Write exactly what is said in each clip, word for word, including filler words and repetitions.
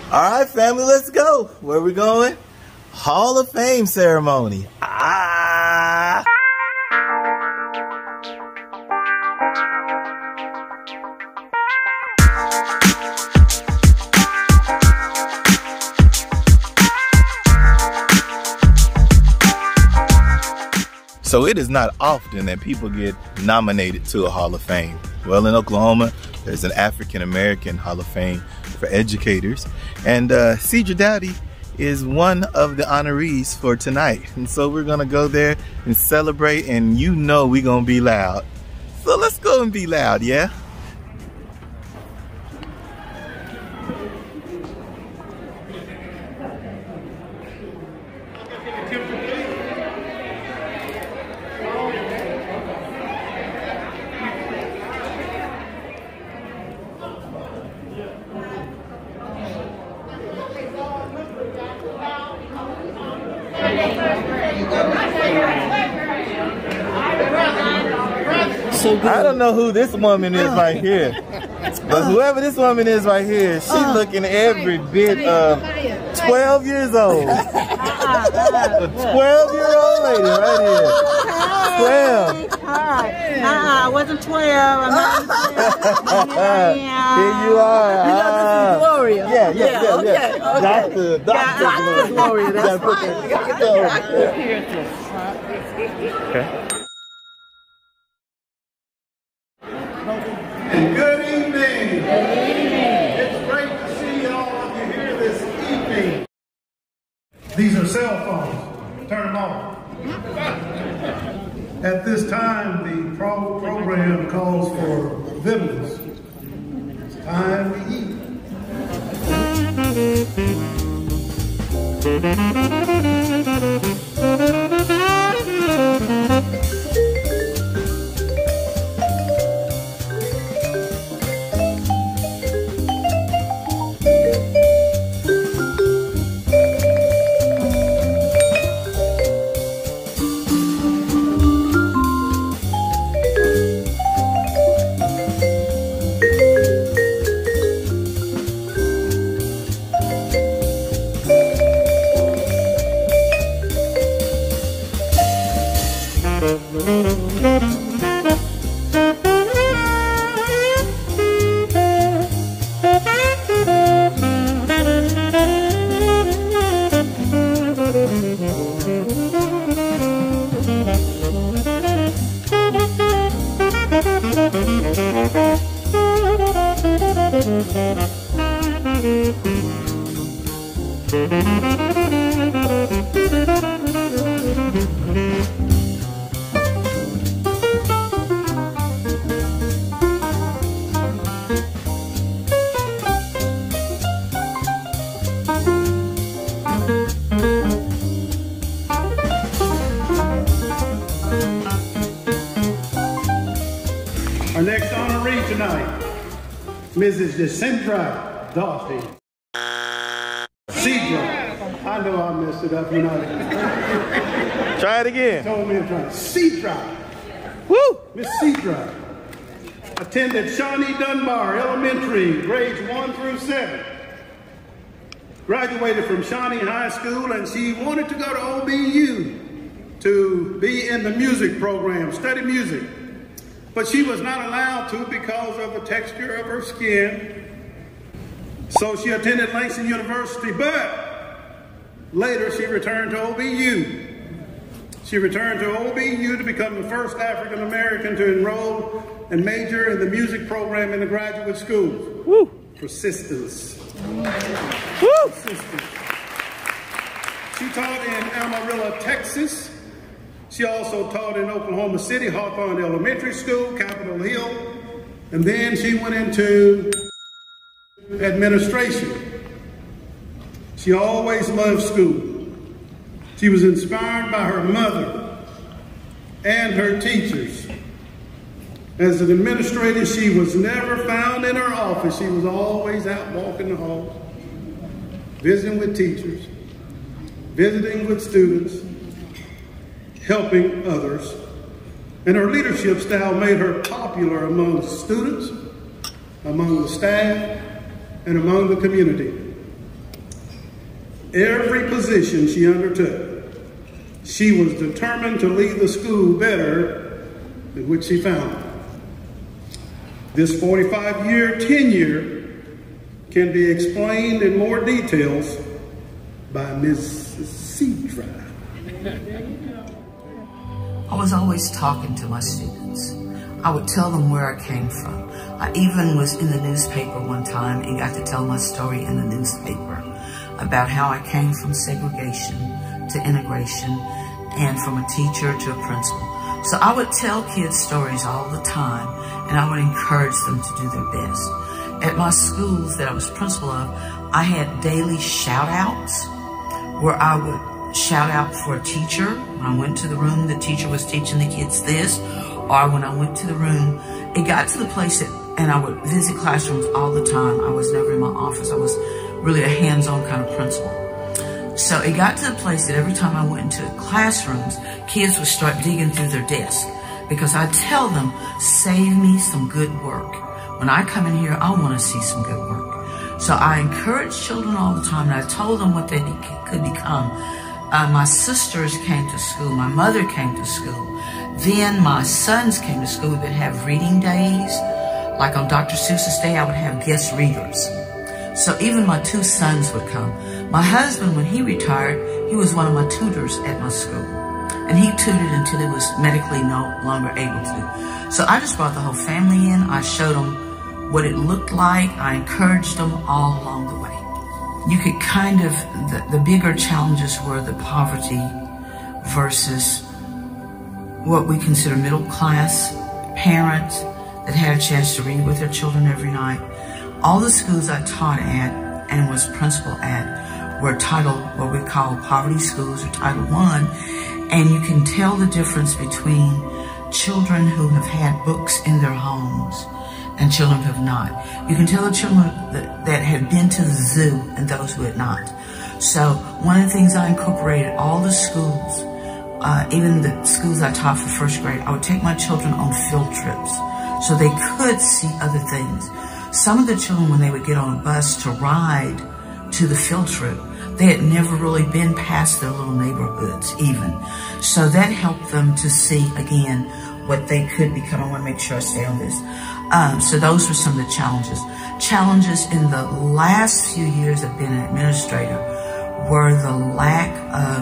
All right, family, let's go. Where are we going? Hall of Fame ceremony. Ah! So it is not often that people get nominated to a Hall of Fame. Well, in Oklahoma, there's an African American Hall of Fame for educators, and uh, Ycedra Daughty is one of the honorees for tonight. And so we're gonna go there and celebrate, and you know we're gonna be loud. So let's go and be loud, yeah? So good. I don't know who this woman is right here, but whoever this woman is right here, she's uh, looking every bit of twelve years old. A twelve year old lady right here. twelve. Hi. Uh-uh, I wasn't twelve. I'm not twelve. Here you are. You know, this is Gloria. Yeah, yeah, yeah. yeah, okay, yeah. Okay. Doctor, Doctor Doctor Gloria. That's put fine. the, okay. Good evening. Good evening. It's great to see all of you here this evening. These are cell phones. Turn them off. At this time, the pro program calls for vittles. It's time to eat. Our next honoree tonight, Missus Ycedra Daughty. Ycedra. I know I messed it up, you know. Try it again. Told me to try. Ycedra. Woo! Miss Ycedra attended Shawnee Dunbar Elementary, grades one through seven. Graduated from Shawnee High School, and she wanted to go to O B U to be in the music program, study music. But she was not allowed to because of the texture of her skin. So she attended Langston University, but later she returned to O B U. She returned to O B U to become the first African American to enroll and major in the music program in the graduate school. Woo! Persistence. Woo! Persistence. She taught in Amarillo, Texas. She also taught in Oklahoma City, Hawthorne Elementary School, Capitol Hill, and then she went into administration. She always loved school. She was inspired by her mother and her teachers. As an administrator, she was never found in her office. She was always out walking the halls, visiting with teachers, visiting with students, helping others. And her leadership style made her popular among the students, among the staff, and among the community. every position she undertook, she was determined to leave the school better than which she found it. This forty-five year tenure can be explained in more details by Miz Ycedra. I was always talking to my students. I would tell them where I came from. I even was in the newspaper one time and got to tell my story in the newspaper about how I came from segregation to integration and from a teacher to a principal. So I would tell kids stories all the time, and I would encourage them to do their best. At my schools that I was principal of, I had daily shout-outs where I would shout out for a teacher. When I went to the room, the teacher was teaching the kids this, or when I went to the room, it got to the place that, and I would visit classrooms all the time. I was never in my office. I was really a hands-on kind of principal. So it got to the place that every time I went into classrooms, kids would start digging through their desks because I tell them, save me some good work. When I come in here, I want to see some good work. So I encourage children all the time, and I told them what they could become. Uh, my sisters came to school. My mother came to school. Then my sons came to school. We would have reading days. Like on Doctor Seuss's day, I would have guest readers. So even my two sons would come. My husband, when he retired, he was one of my tutors at my school. And he tutored until he was medically no longer able to. So I just brought the whole family in. I showed them what it looked like. I encouraged them all along the way. You could kind of, the, the bigger challenges were the poverty versus what we consider middle class parents that had a chance to read with their children every night. All the schools I taught at and was principal at were Title, what we call poverty schools, or Title One, and you can tell the difference between children who have had books in their homes and children who have not. You can tell the children that, that have been to the zoo and those who had not. So one of the things I incorporated, all the schools, uh, even the schools I taught for first grade, I would take my children on field trips so they could see other things. Some of the children, when they would get on a bus to ride to the field trip, they had never really been past their little neighborhoods even. So that helped them to see, again, what they could become. I want to make sure I stay on this. Um, so those were some of the challenges. Challenges in the last few years of being an administrator were the lack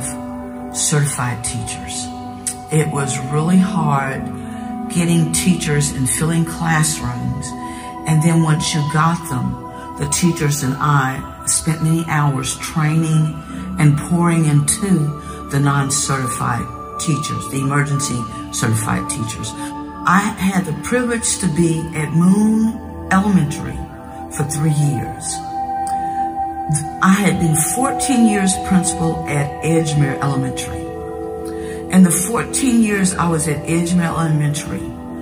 of certified teachers. It was really hard getting teachers and filling classrooms. And then once you got them, the teachers and I spent many hours training and pouring into the non-certified teachers, the emergency certified teachers. I had the privilege to be at Moon Elementary for three years. I had been fourteen years principal at Edgemere Elementary. And the fourteen years I was at Edgemere Elementary,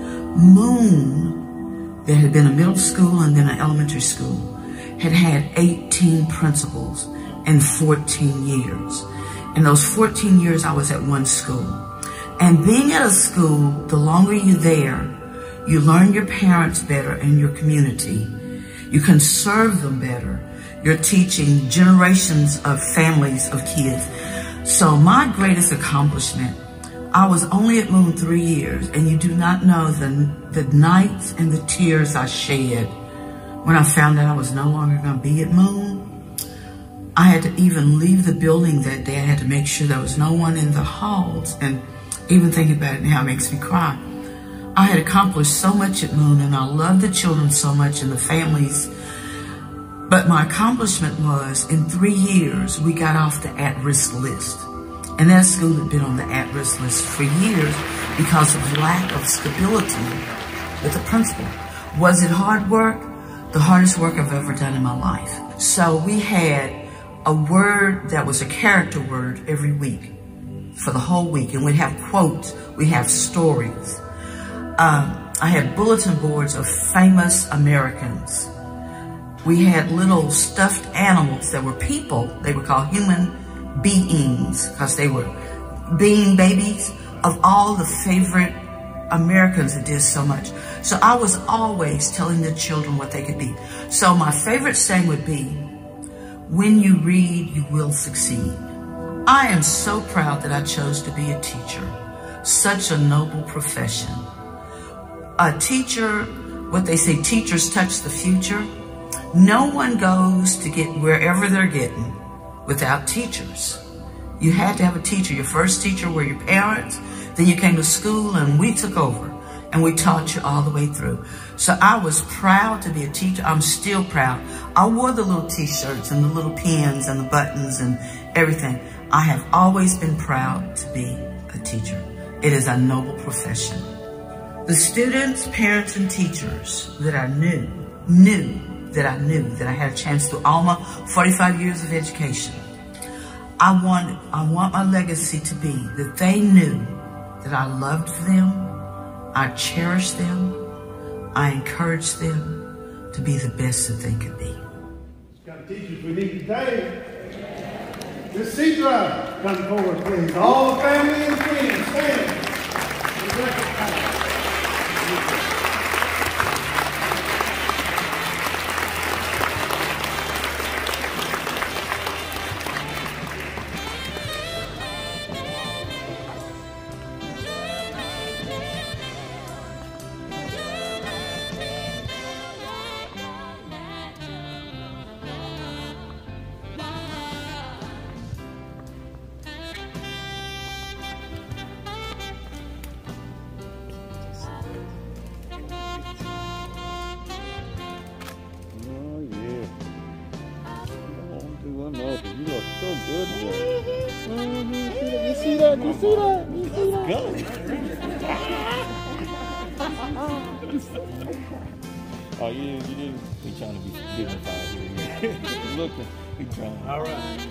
Moon, that had been a middle school and then an elementary school, had had eighteen principals in fourteen years. In those fourteen years, I was at one school. And being at a school, the longer you're there, you learn your parents better and your community. You can serve them better. You're teaching generations of families of kids. So my greatest accomplishment, I was only at Moon three years, and you do not know the, the nights and the tears I shed when I found out I was no longer going to be at Moon. I had to even leave the building that day. I had to make sure there was no one in the halls, and even thinking about it now makes me cry. I had accomplished so much at Moon, and I loved the children so much and the families. But my accomplishment was, in three years, we got off the at-risk list. And that school had been on the at-risk list for years because of lack of stability with the principal. Was it hard work? The hardest work I've ever done in my life. So we had a word that was a character word every week for the whole week. And we'd have quotes, we'd have stories. Um, I had bulletin boards of famous Americans. We had little stuffed animals that were people. They were called human beings because they were being babies of all the favorite Americans that did so much. So I was always telling the children what they could be. So my favorite saying would be, When you read, you will succeed. I am so proud that I chose to be a teacher. Such a noble profession. A teacher, what they say, teachers touch the future. No one goes to get wherever they're getting without teachers. You had to have a teacher. Your first teacher were your parents. Then you came to school and we took over and we taught you all the way through. So I was proud to be a teacher. I'm still proud. I wore the little t-shirts and the little pins and the buttons and everything. I have always been proud to be a teacher. It is a noble profession. The students, parents, and teachers that I knew, knew that I knew that I had a chance through all my forty-five years of education. I want, I want my legacy to be that they knew that I loved them, I cherished them, I encouraged them to be the best that they could be. Got teachers we need today. Ycedra, come forward, please. All the family and friends, stand. You look so good there. Mm-hmm. You see that? You see that? You see that? Let's go. Oh, you, you didn't. We trying to be dignified here. He's looking. We trying. All right.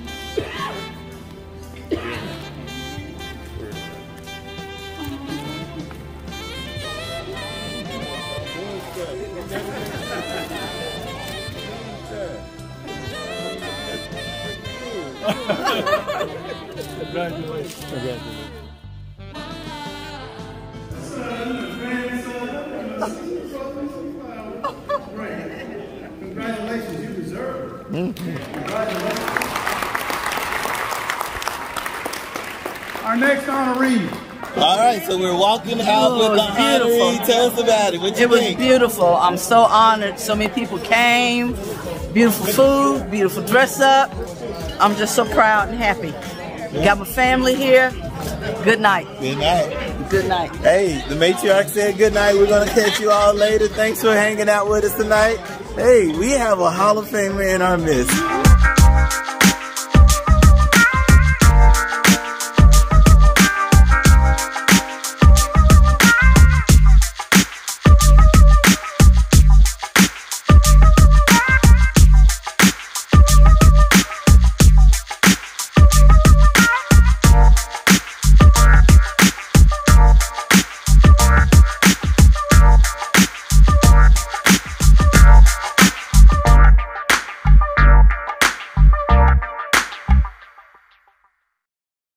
Congratulations. Congratulations. Congratulations, you deserve it. Mm-hmm. Congratulations. Our next honoree. All right, so we're walking out with the honoree. Tell us about it. What you It was think? beautiful. I'm so honored. So many people came. Beautiful food, beautiful dress up. I'm just so proud and happy. Got my family here. Good night. Good night. Good night. Hey, the matriarch said good night. We're going to catch you all later. Thanks for hanging out with us tonight. Hey, we have a Hall of Famer in our midst.